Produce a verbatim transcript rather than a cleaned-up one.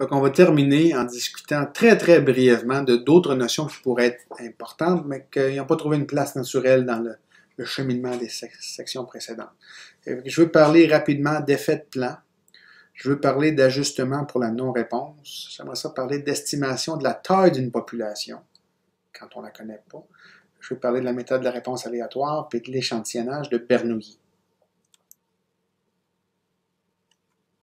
Donc, on va terminer en discutant très, très brièvement de d'autres notions qui pourraient être importantes, mais qui n'ont pas trouvé une place naturelle dans le, le cheminement des sec sections précédentes. Je veux parler rapidement d'effet de plan. Je veux parler d'ajustement pour la non-réponse. J'aimerais ça parler d'estimation de la taille d'une population, quand on ne la connaît pas. Je veux parler de la méthode de la réponse aléatoire, puis de l'échantillonnage de Bernoulli.